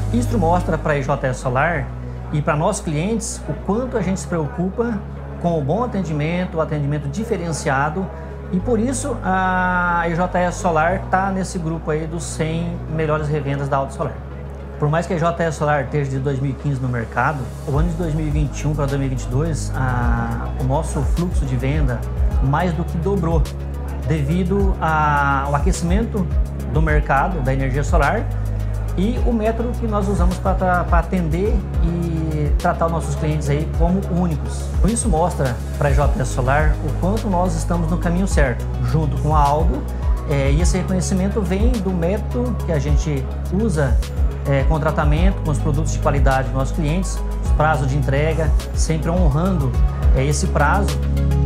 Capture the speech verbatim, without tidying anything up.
Isso mostra para a E J S Solar e para nossos clientes o quanto a gente se preocupa com o bom atendimento, o atendimento diferenciado, e por isso a E J S Solar está nesse grupo aí dos cem melhores revendas da Auto Solar. Por mais que a E J S Solar esteja de dois mil e quinze no mercado, o ano de dois mil e vinte e um para dois mil e vinte e dois, a, o nosso fluxo de venda mais do que dobrou, devido ao aquecimento do mercado da energia solar e o método que nós usamos para atender e tratar os nossos clientes aí como únicos. Isso mostra para a E J S Solar o quanto nós estamos no caminho certo, junto com a Aldo, é, e esse reconhecimento vem do método que a gente usa é, com o tratamento, com os produtos de qualidade dos nossos clientes, os prazos de entrega, sempre honrando é, esse prazo.